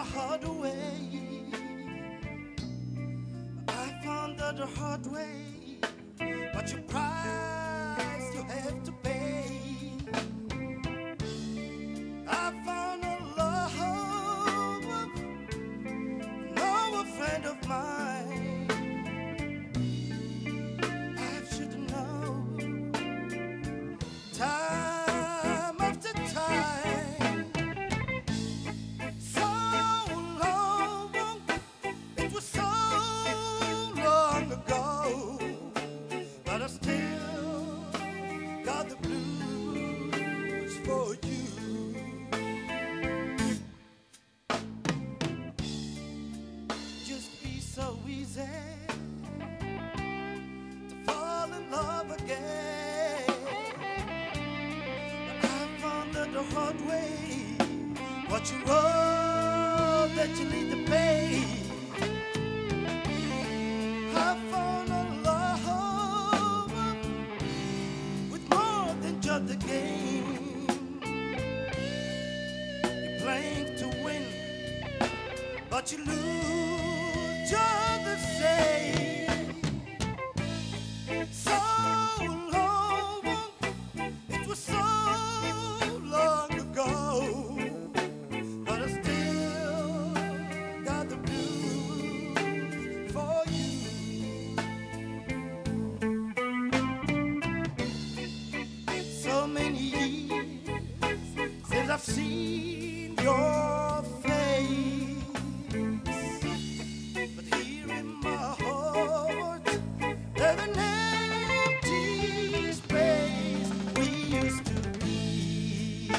hard way. I found out the hard way. But your price you have to pay. I found a love, no a friend of mine. I should know. Time after time, so long, it was so long ago, but I still got the blues for you. Just be so easy to fall in love again. The hard way, what you owe that you need to pay. I found a love with more than just a game. You're playing to win, but you lose just the same. So long, it was so long ago, but I still got the blues for you. So many years since I've seen your face, but here in my heart there's an empty space we used to be.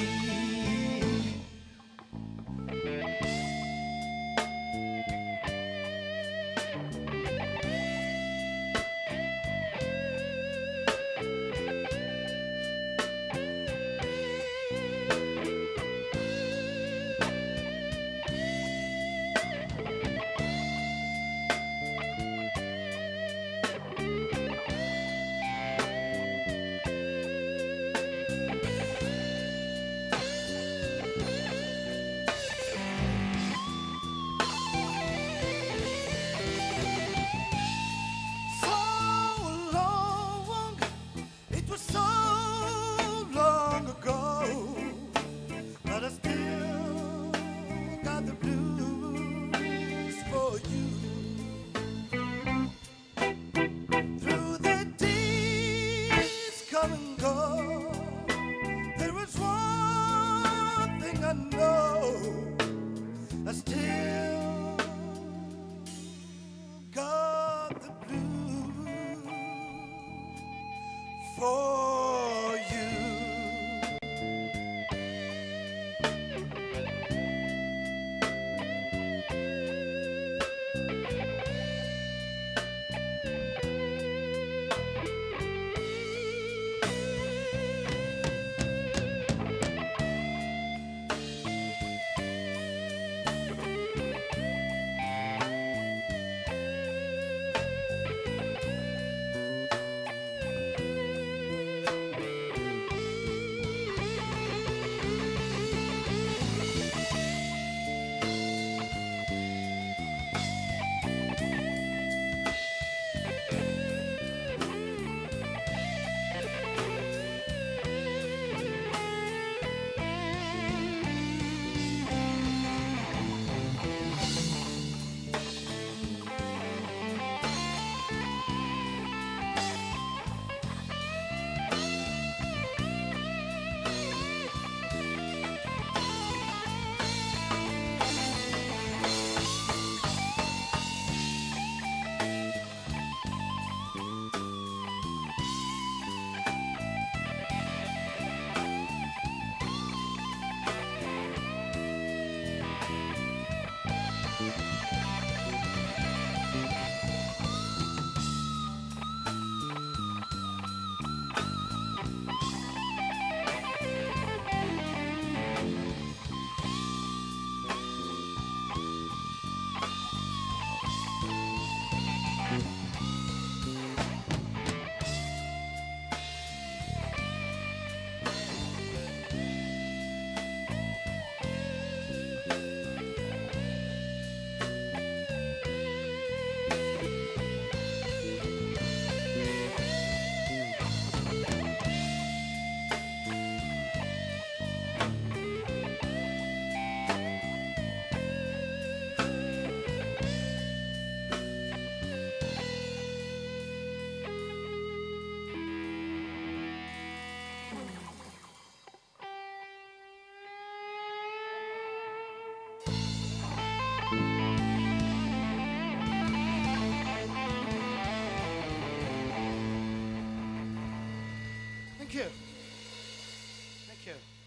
I still got the blues for you. Thank you. Thank you.